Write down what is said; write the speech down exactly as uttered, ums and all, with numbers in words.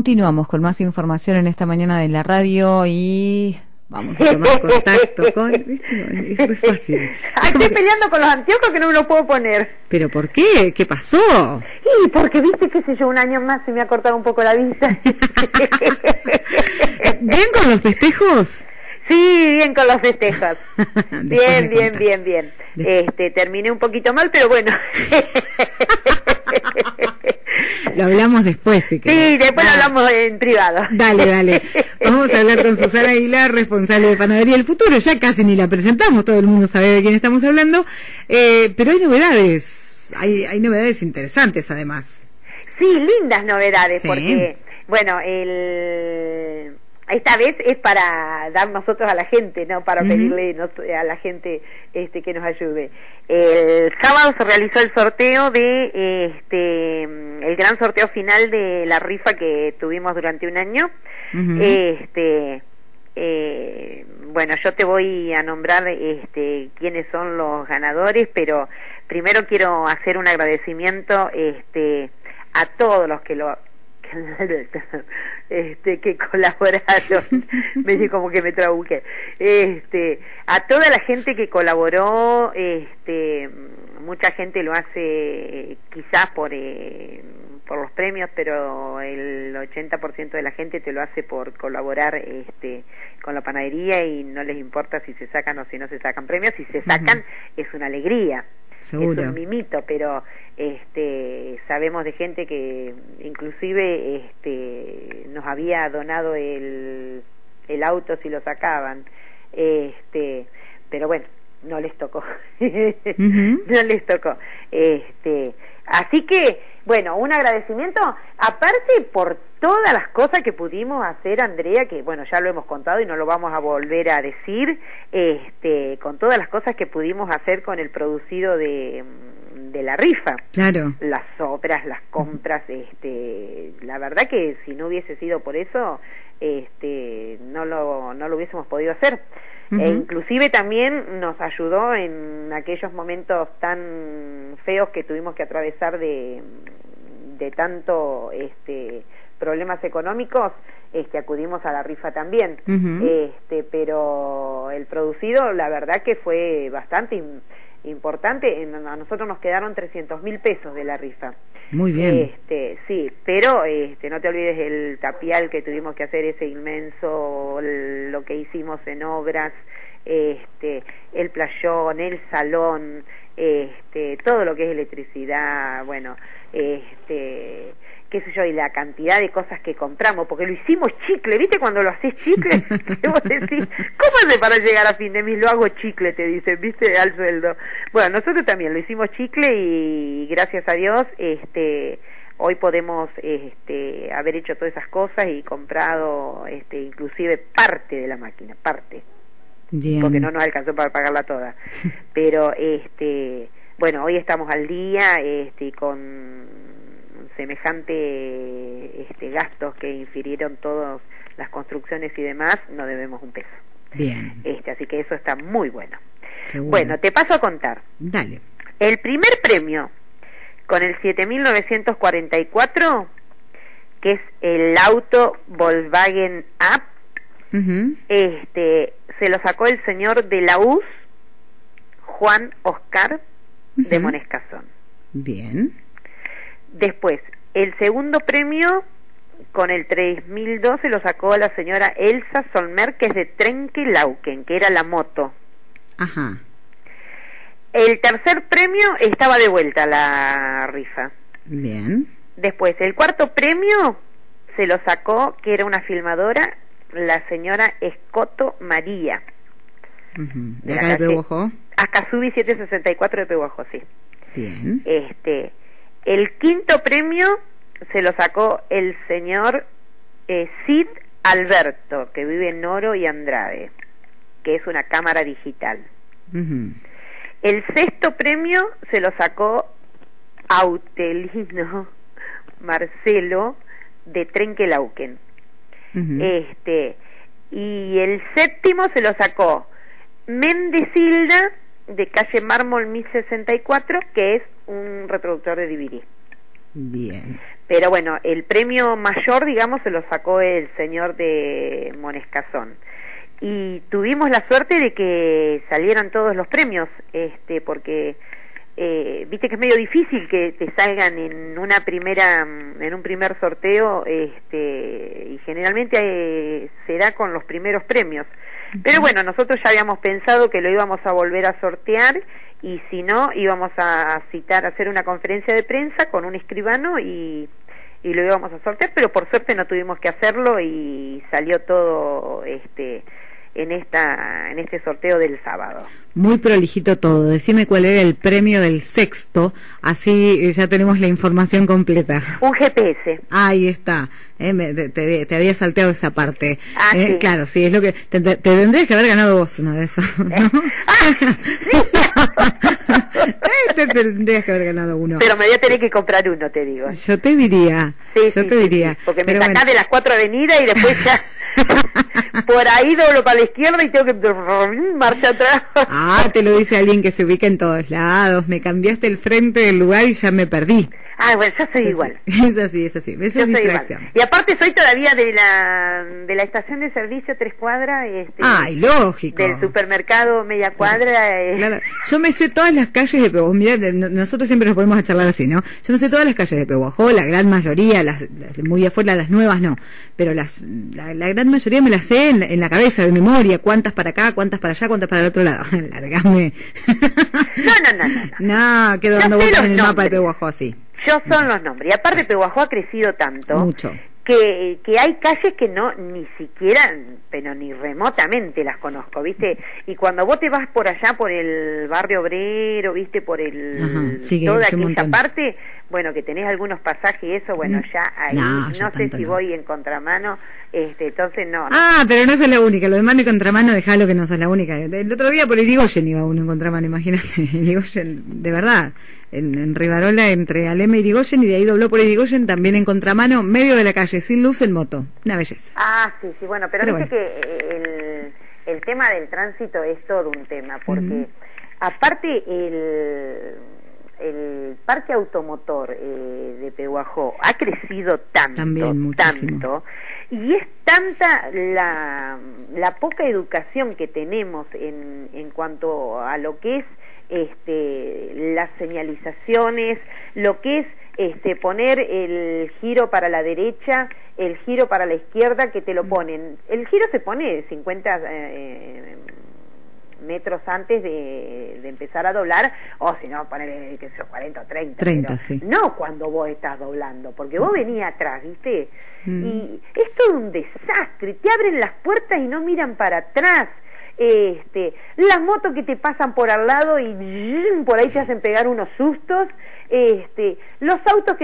Continuamos con más información en esta mañana de la radio y vamos a tomar contacto con... ¿Viste? Es muy fácil. Ay, estoy que... peleando con los anteojos que no me los puedo poner. ¿Pero por qué? ¿Qué pasó? Y porque, viste, qué sé yo, un año más se me ha cortado un poco la vista. ¿Bien con los festejos? Sí, bien con los festejos. Bien, bien, bien, bien. Después. Este, terminé un poquito mal, pero bueno. Lo hablamos después, si querés. Sí, después ah. lo hablamos en privado. Dale, dale. Vamos a hablar con Susana Aguilar, responsable de Panadería del Futuro. Ya casi ni la presentamos, todo el mundo sabe de quién estamos hablando. Eh, pero hay novedades, hay, hay novedades interesantes además. Sí, lindas novedades, sí. Porque, bueno, el... esta vez es para dar nosotros a la gente, no para uh-huh. pedirle no, a la gente este que nos ayude. El sábado se realizó el sorteo de este el gran sorteo final de la rifa que tuvimos durante un año. Uh-huh. Este eh, bueno, yo te voy a nombrar este quiénes son los ganadores, pero primero quiero hacer un agradecimiento este a todos los que lo este que colaboraron. Me como que me trabuqué. Este, a toda la gente que colaboró, este, mucha gente lo hace quizás por eh, por los premios, pero el ochenta por ciento de la gente te lo hace por colaborar este con la panadería y no les importa si se sacan o si no se sacan premios. Si se sacan, uh-huh. es una alegría. Seguro. Es un mimito, pero este sabemos de gente que inclusive este nos había donado el el auto si lo sacaban, este pero bueno, no les tocó. Uh-huh. No les tocó. Este, así que bueno, un agradecimiento aparte por todas las cosas que pudimos hacer, Andrea, que bueno, ya lo hemos contado y no lo vamos a volver a decir, este, con todas las cosas que pudimos hacer con el producido de, de la rifa. Claro. Las obras, las compras, este, la verdad que si no hubiese sido por eso, este, no lo, no lo hubiésemos podido hacer. Uh-huh. E inclusive también nos ayudó en aquellos momentos tan feos que tuvimos que atravesar de, de tanto este problemas económicos, este acudimos a la rifa también. Uh-huh. Este, pero el producido la verdad que fue bastante in, importante. A nosotros nos quedaron trescientos mil pesos de la rifa. Muy bien. Este, sí, pero este, no te olvides el tapial que tuvimos que hacer, ese inmenso, el, lo que hicimos en obras, este, el playón, el salón, este, todo lo que es electricidad, bueno, este, qué sé yo, y la cantidad de cosas que compramos, porque lo hicimos chicle, ¿viste? Cuando lo haces chicle, vos decís, ¿cómo hace para llegar a fin de mes? Lo hago chicle, te dicen, ¿viste? Al sueldo. Bueno, nosotros también lo hicimos chicle y gracias a Dios, este, hoy podemos, este, haber hecho todas esas cosas y comprado, este, inclusive parte de la máquina, parte. Bien. Porque no nos alcanzó para pagarla toda. Pero, este, bueno, hoy estamos al día, este, con semejante este gastos que infirieron todas las construcciones y demás, no debemos un peso. Bien. Este, así que eso está muy bueno. Seguro. Bueno, te paso a contar. Dale. El primer premio con el siete mil novecientos cuarenta y cuatro, que es el auto Volkswagen Up, uh-huh. este, se lo sacó el señor de la U S, Juan Oscar, uh-huh. de Monescazón. Bien. Después, el segundo premio con el tres mil dos se lo sacó la señora Elsa Solmer, que es de Trenquelauquen, que era la moto. Ajá. El tercer premio estaba de vuelta la rifa. Bien. Después, el cuarto premio se lo sacó, que era una filmadora, la señora Escoto María. Uh-huh. ¿De acá de Pehuajó? Akasubi setecientos sesenta y cuatro de Pehuajó, sí. Bien. Este... El quinto premio se lo sacó el señor eh, Cid Alberto, que vive en Oro y Andrade, que es una cámara digital. Uh-huh. El sexto premio se lo sacó Autelino Marcelo, de Trenquelauquen. Uh-huh. Este, y el séptimo se lo sacó Mendecilda, de calle Mármol mil sesenta y cuatro, que es un reproductor de D V D. Bien. Pero bueno, el premio mayor, digamos, se lo sacó el señor de Monescazón. Y tuvimos la suerte de que salieran todos los premios, este, porque eh, viste que es medio difícil que te salgan en una primera, en un primer sorteo, este, y generalmente eh, se da con los primeros premios. Pero bueno, nosotros ya habíamos pensado que lo íbamos a volver a sortear, y si no, íbamos a citar, a hacer una conferencia de prensa con un escribano y, y lo íbamos a sortear, pero por suerte no tuvimos que hacerlo y salió todo este en esta en este sorteo del sábado. Muy prolijito todo. Decime cuál era el premio del sexto, así ya tenemos la información completa. Un G P S. Ahí está. Eh, me, te, te había salteado esa parte. Ah, eh, sí. Claro, sí, es lo que te, te, te tendrías que haber ganado vos una de esas, ¿no? ¿Eh? eh, te tendrías que haber ganado uno. Pero me voy a tener que comprar uno, te digo. Yo te diría. Sí, yo sí, te sí, diría. Sí, porque me Pero sacás bueno. de las cuatro avenidas y después ya por ahí doblo para la izquierda y tengo que marcha atrás. Ah, te lo dice alguien que se ubica en todos lados. Me cambiaste el frente del lugar y ya me perdí. Ah, bueno, yo soy Es igual. así, es así, es así. Eso Yo es soy distracción. igual. Y aparte soy todavía de la de la estación de servicio tres cuadras, este, Ay, lógico. del supermercado media cuadra. Eh. Claro. Yo me sé todas las calles de Pehuajó. Mirá, nosotros siempre nos ponemos a charlar así, ¿no? Yo me sé todas las calles de Pehuajó, la gran mayoría, las, las muy afuera, las nuevas no, pero las la, la gran mayoría me las sé en, en la cabeza, de memoria, cuántas para acá, cuántas para allá, cuántas para el otro lado. Largame. No, no, no, no. No, no quedo Yo dando sé vueltas los en el mapa nombres. de Pehuajó así. Yo son los nombres. Y aparte Pehuajó ha crecido tanto. Mucho. Que, que hay calles que no, ni siquiera, pero ni remotamente las conozco, ¿viste? Y cuando vos te vas por allá, por el barrio obrero, ¿viste? Por el, Ajá, sí, que toda es un aquella montón. parte, bueno, que tenés algunos pasajes y eso, bueno, ya ahí, No, no, ya sé tanto si no. voy en contramano, este, entonces no. no. Ah, pero no sos la única, lo de mano y contramano, dejalo que no sos la única. El otro día por Irigoyen iba uno en contramano, imagínate. Irigoyen, de verdad, en, en Rivarola, entre Alema y Irigoyen, y de ahí dobló por Irigoyen, también en contramano, medio de la calle, sin luz, en moto. Una belleza. Ah, sí, sí, bueno, pero, Pero viste que el, el tema del tránsito es todo un tema, porque Ujú. aparte el... el parque automotor eh, de Pehuajó ha crecido tanto, También muchísimo. tanto, y es tanta la, la poca educación que tenemos en, en cuanto a lo que es este, las señalizaciones, lo que es este, poner el giro para la derecha, el giro para la izquierda, que te lo ponen. El giro se pone cincuenta eh, metros antes de, de empezar a doblar, o si no, poner que sea cuarenta o treinta. treinta, pero sí. no cuando vos estás doblando, porque vos venís atrás, ¿viste? Mm. Y es todo un desastre, te abren las puertas y no miran para atrás. Este, las motos que te pasan por al lado y por ahí te hacen pegar unos sustos, este, los autos que